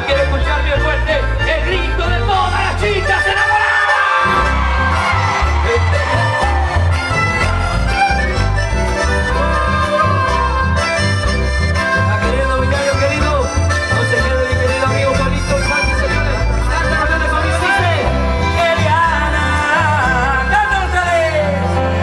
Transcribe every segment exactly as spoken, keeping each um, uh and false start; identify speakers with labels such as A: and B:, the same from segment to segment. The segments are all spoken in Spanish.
A: quiero escuchar bien fuerte el grito de todas las chicas enamoradas. Está queriendo, mi gallo querido. No se quede, mi querido amigo Juanito Sánchez, señores. Canta, canta conmigo, dice Eliana. Canta otra vez.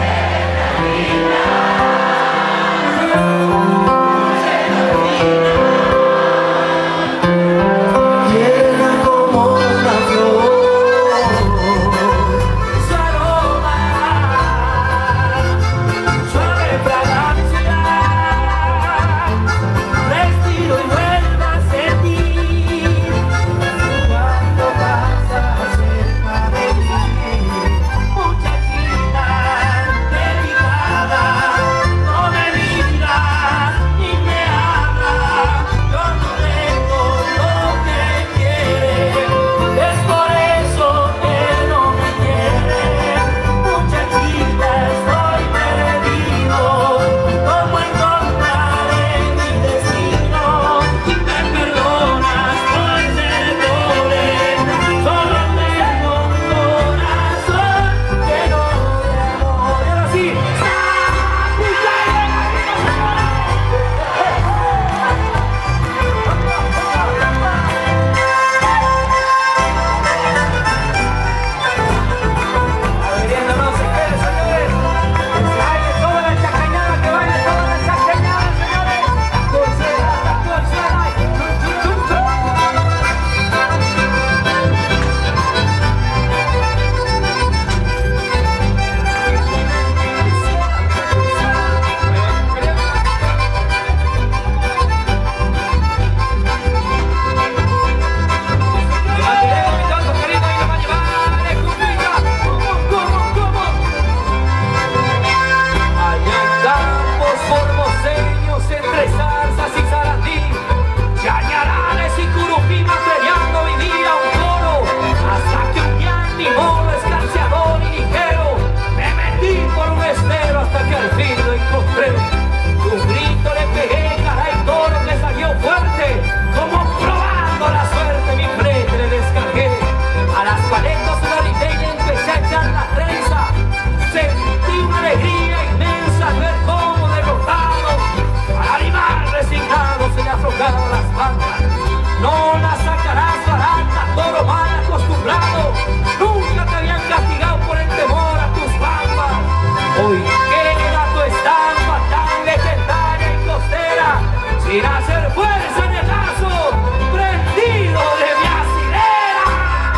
A: No la sacarás barata, toro mal acostumbrado. Nunca te habían castigado por el temor a tus bambas. Hoy queda tu estampa tan legendaria y costera, sin hacer fuerza en el lazo prendido de mi asidera.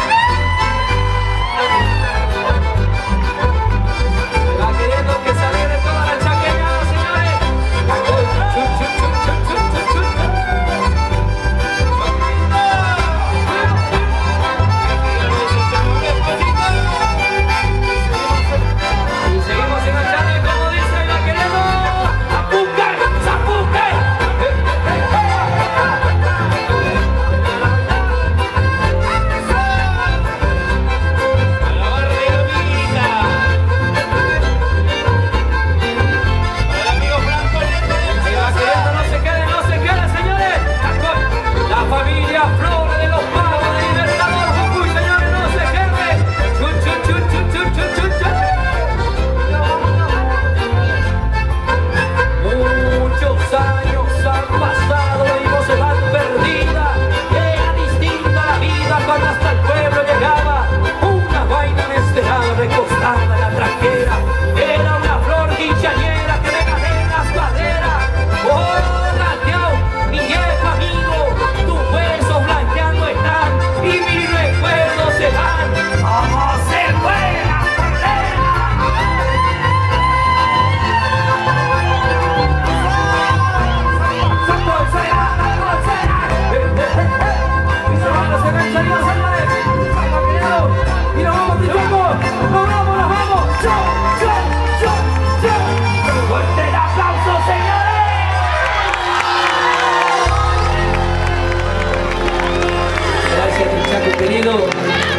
A: Se va queriendo que se alegre toda la chaqueñada, señores. Chup, chup, chup, chup, chup, chup, chup.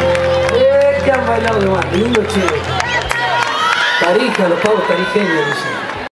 A: Eh, que han bailado de más lindo, che. Tarija, los pavos tarijeños, dicen.